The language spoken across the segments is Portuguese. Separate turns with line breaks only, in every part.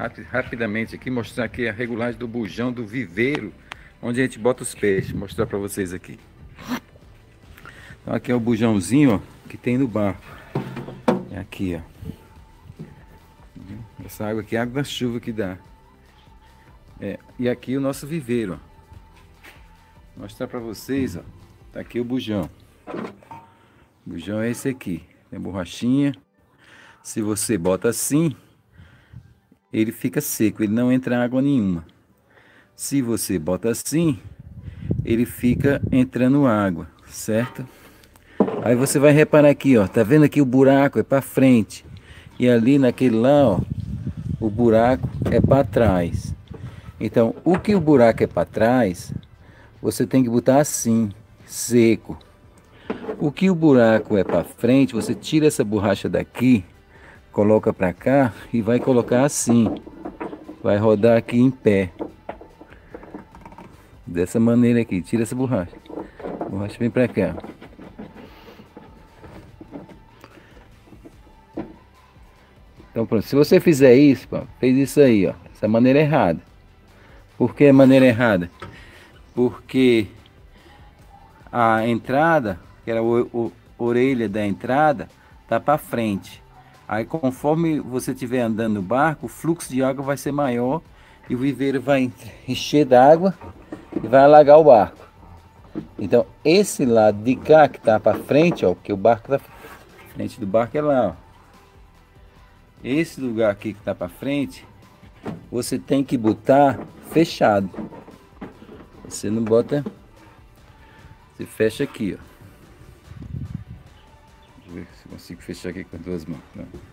rapidamente aqui, mostrar aqui a regulagem do bujão do viveiro, onde a gente bota os peixes. Vou mostrar para vocês aqui. Então aqui é o bujãozinho, ó, que tem no barco. É aqui, ó. Essa água aqui é água da chuva que dá. E aqui o nosso viveiro, ó. Vou mostrar para vocês, ó. Tá aqui o bujão. O bujão é esse aqui. Tem borrachinha. Se você bota assim, ele fica seco, ele não entra água nenhuma. Se você bota assim, ele fica entrando água, certo? Aí você vai reparar aqui, ó, tá vendo aqui o buraco é para frente e ali naquele lá, ó, o buraco é para trás. Então, o que o buraco é para trás, você tem que botar assim, seco. O que o buraco é para frente, você tira essa borracha daqui, coloca para cá e vai colocar assim. Vai rodar aqui em pé. Dessa maneira aqui, tira essa borracha. A borracha vem para cá. Então pronto, se você fizer isso, fez isso aí, ó, essa maneira errada. Por que a maneira errada? Porque a entrada, que era a orelha da entrada, tá para frente. Aí conforme você estiver andando no barco, o fluxo de água vai ser maior e o viveiro vai encher d'água e vai alagar o barco. Então esse lado de cá que tá para frente, ó, porque o barco tá frente do barco é lá, ó. Esse lugar aqui que tá para frente, você tem que botar fechado. Você não bota, você fecha aqui, ó. Deixa eu ver se eu consigo fechar aqui com as duas mãos.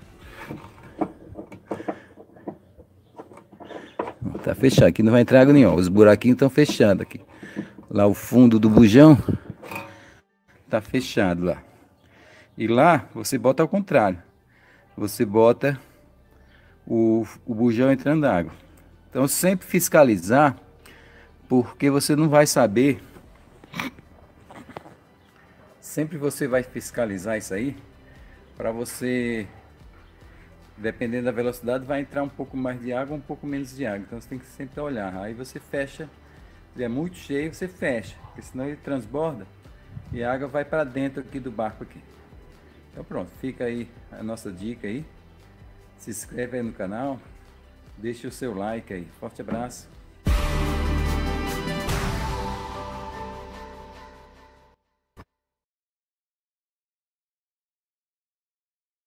Tá fechado, aqui não vai entrar água nenhuma. Os buraquinhos estão fechados aqui. Lá o fundo do bujão tá fechado lá. E lá você bota ao contrário. Você bota o bujão entrando água. Então sempre fiscalizar, porque você não vai saber. Sempre você vai fiscalizar isso aí, para você, dependendo da velocidade, vai entrar um pouco mais de água, um pouco menos de água. Então você tem que sempre olhar. Aí você fecha, se é muito cheio, você fecha, porque senão ele transborda e a água vai para dentro aqui do barco aqui. Então pronto, fica aí a nossa dica aí. Se inscreve aí no canal, deixe o seu like aí. Forte abraço.